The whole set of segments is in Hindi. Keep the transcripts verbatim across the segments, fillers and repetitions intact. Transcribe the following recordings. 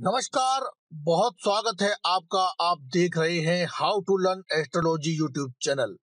नमस्कार, बहुत स्वागत है आपका। आप देख रहे हैं how to learn astrology YouTube channel.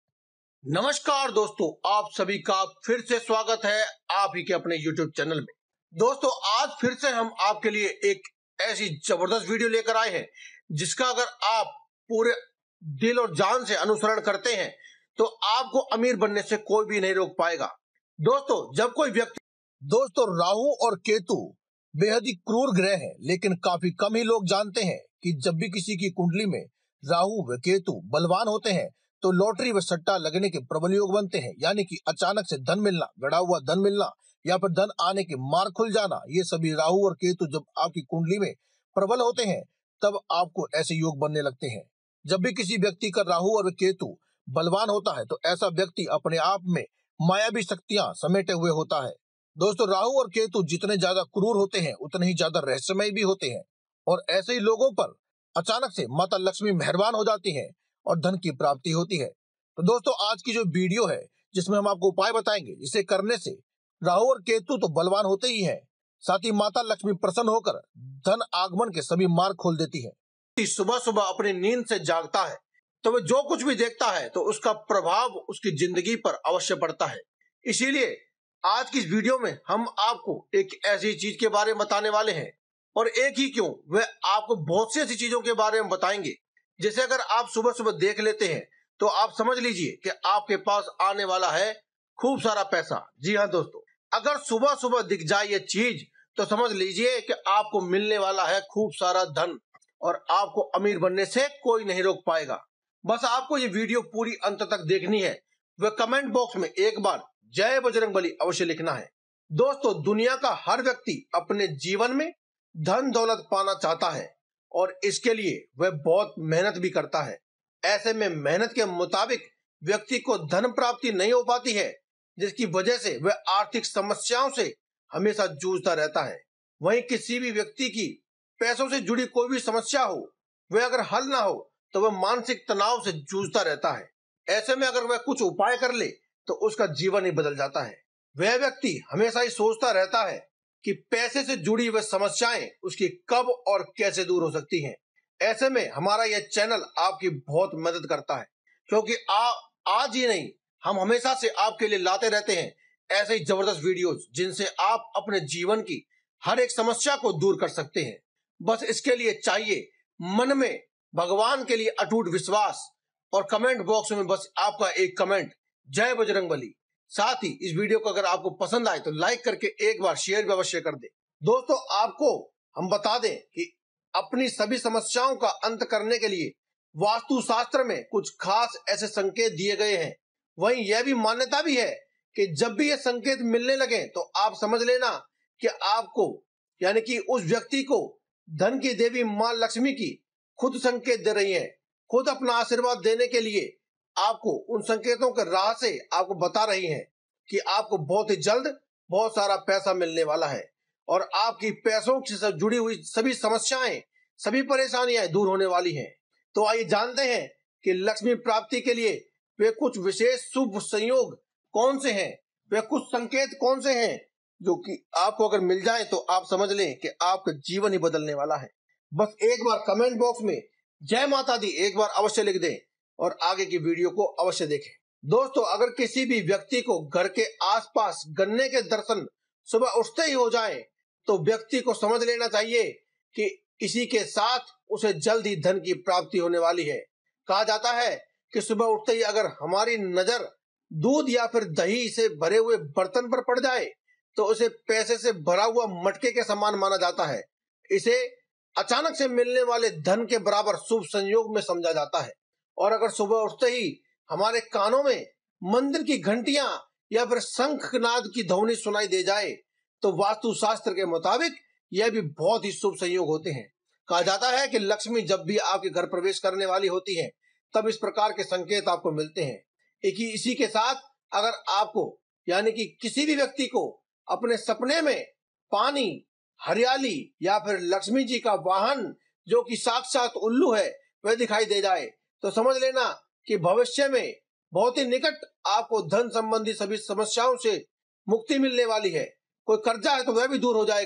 नमस्कार दोस्तों, आप सभी का फिर से स्वागत है आप ही के अपने यूट्यूब चैनल में। दोस्तों, आज फिर से हम आपके लिए एक ऐसी जबरदस्त वीडियो लेकर आए हैं जिसका अगर आप पूरे दिल और जान से अनुसरण करते हैं तो आपको अमीर बनने से कोई भी नहीं रोक पाएगा। दोस्तों, जब कोई व्यक्ति दोस्तों राहु और केतु बेहद ही क्रूर ग्रह है, लेकिन काफी कम ही लोग जानते हैं कि जब भी किसी की कुंडली में राहु व केतु बलवान होते हैं तो लॉटरी व सट्टा लगने के प्रबल योग बनते हैं। यानी कि अचानक से धन मिलना, गड़ा हुआ धन मिलना या फिर धन आने के मार्ग खुल जाना, ये सभी राहु और केतु जब आपकी कुंडली में प्रबल होते हैं तब आपको ऐसे योग बनने लगते हैं। जब भी किसी व्यक्ति का राहु और केतु बलवान होता है तो ऐसा व्यक्ति अपने आप में मायावी शक्तियां समेटे हुए होता है। दोस्तों, राहु और केतु जितने ज्यादा क्रूर होते हैं उतने ही ज्यादा रहस्यमय भी होते हैं और ऐसे ही लोगों पर अचानक से माता लक्ष्मी मेहरबान हो जाती है और धन की प्राप्ति होती है। तो दोस्तों, आज की जो वीडियो है जिसमें हम आपको उपाय बताएंगे जिसे करने से राहु और केतु तो बलवान होते ही हैं, साथ ही माता लक्ष्मी प्रसन्न होकर धन आगमन के सभी मार्ग खोल देती है। सुबह सुबह अपनी नींद से जागता है तो वह जो कुछ भी देखता है तो उसका प्रभाव उसकी जिंदगी पर अवश्य पड़ता है। इसीलिए आज की इस वीडियो में हम आपको एक ऐसी चीज के बारे में बताने वाले हैं, और एक ही क्यों, वह आपको बहुत सी ऐसी चीजों के बारे में बताएंगे जैसे अगर आप सुबह सुबह देख लेते हैं तो आप समझ लीजिए कि आपके पास आने वाला है खूब सारा पैसा। जी हाँ दोस्तों, अगर सुबह सुबह दिख जाए ये चीज तो समझ लीजिए कि आपको मिलने वाला है खूब सारा धन और आपको अमीर बनने से कोई नहीं रोक पाएगा। बस आपको ये वीडियो पूरी अंत तक देखनी है। वह कमेंट बॉक्स में एक बार जय बजरंगबली अवश्य लिखना है। दोस्तों, दुनिया का हर व्यक्ति अपने जीवन में धन दौलत पाना चाहता है और इसके लिए वह बहुत मेहनत भी करता है। ऐसे में मेहनत के मुताबिक व्यक्ति को धन प्राप्ति नहीं हो पाती है, जिसकी वजह से वह आर्थिक समस्याओं से हमेशा जूझता रहता है। वहीं किसी भी व्यक्ति की पैसों से जुड़ी कोई भी समस्या हो, वह अगर हल ना हो तो वह मानसिक तनाव से जूझता रहता है। ऐसे में अगर वह कुछ उपाय कर ले तो उसका जीवन ही बदल जाता है। वह व्यक्ति हमेशा ही सोचता रहता है कि पैसे से जुड़ी हुई समस्याएं उसकी कब और कैसे दूर हो सकती हैं। ऐसे में हमारा यह चैनल आपकी बहुत मदद करता है, क्योंकि आ, आज ही नहीं, हम हमेशा से आपके लिए लाते रहते हैं ऐसे ही जबरदस्त वीडियोस जिनसे आप अपने जीवन की हर एक समस्या को दूर कर सकते हैं। बस इसके लिए चाहिए मन में भगवान के लिए अटूट विश्वास और कमेंट बॉक्स में बस आपका एक कमेंट जय बजरंगबली। साथ ही इस वीडियो को अगर आपको पसंद आए तो लाइक करके एक बार शेयर भी अवश्य कर दें। दोस्तों, आपको हम बता दें कि अपनी सभी समस्याओं का अंत करने के लिए वास्तु शास्त्र में कुछ खास ऐसे संकेत दिए गए हैं। वहीं यह भी मान्यता भी है कि जब भी ये संकेत मिलने लगे तो आप समझ लेना कि आपको यानी कि उस व्यक्ति को धन की देवी मां लक्ष्मी की खुद संकेत दे रही है, खुद अपना आशीर्वाद देने के लिए आपको उन संकेतों के राह से आपको बता रही हैं कि आपको बहुत ही जल्द बहुत सारा पैसा मिलने वाला है और आपकी पैसों से जुड़ी हुई सभी समस्याएं, सभी परेशानियां दूर होने वाली हैं। तो आइए जानते हैं कि लक्ष्मी प्राप्ति के लिए वे कुछ विशेष शुभ संयोग कौन से हैं, वे कुछ संकेत कौन से हैं जो कि आपको अगर मिल जाए तो आप समझ लें कि आपका जीवन ही बदलने वाला है। बस एक बार कमेंट बॉक्स में जय माता दी एक बार अवश्य लिख दें और आगे की वीडियो को अवश्य देखें। दोस्तों, अगर किसी भी व्यक्ति को घर के आसपास गन्ने के दर्शन सुबह उठते ही हो जाएं, तो व्यक्ति को समझ लेना चाहिए कि इसी के साथ उसे जल्द ही धन की प्राप्ति होने वाली है। कहा जाता है कि सुबह उठते ही अगर हमारी नजर दूध या फिर दही से भरे हुए बर्तन पर पड़ जाए तो उसे पैसे से भरा हुआ मटके के समान माना जाता है। इसे अचानक से मिलने वाले धन के बराबर शुभ संयोग में समझा जाता है। और अगर सुबह उठते ही हमारे कानों में मंदिर की घंटियां या फिर शंखनाद की ध्वनि सुनाई दे जाए तो वास्तु शास्त्र के मुताबिक यह भी बहुत ही शुभ संयोग होते हैं। कहा जाता है कि लक्ष्मी जब भी आपके घर प्रवेश करने वाली होती है तब इस प्रकार के संकेत आपको मिलते हैं। एक ही इसी के साथ अगर आपको यानी कि किसी भी व्यक्ति को अपने सपने में पानी, हरियाली या फिर लक्ष्मी जी का वाहन जो कि साक्षात उल्लू है वह दिखाई दे जाए तो समझ लेना कि भविष्य में बहुत ही निकट आपको धन संबंधी सभी समस्याओं से मुक्ति मिलने वाली है। कोई कर्जा है तो वह भी दूर हो जाएगा,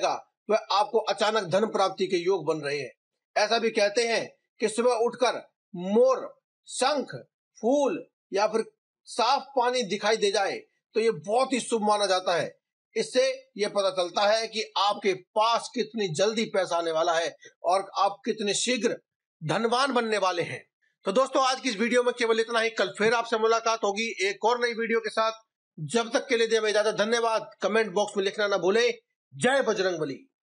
वह आपको अचानक धन प्राप्ति के योग बन रहे हैं। ऐसा भी कहते हैं कि सुबह उठकर मोर, शंख, फूल या फिर साफ पानी दिखाई दे जाए तो ये बहुत ही शुभ माना जाता है। इससे यह पता चलता है कि आपके पास कितनी जल्दी पैसा आने वाला है और आप कितने शीघ्र धनवान बनने वाले हैं। तो दोस्तों, आज की इस वीडियो में केवल इतना ही। कल फिर आपसे मुलाकात होगी एक और नई वीडियो के साथ। जब तक के लिए दे हमें इजाजत। धन्यवाद। कमेंट बॉक्स में लिखना ना भूलें। जय बजरंगबली।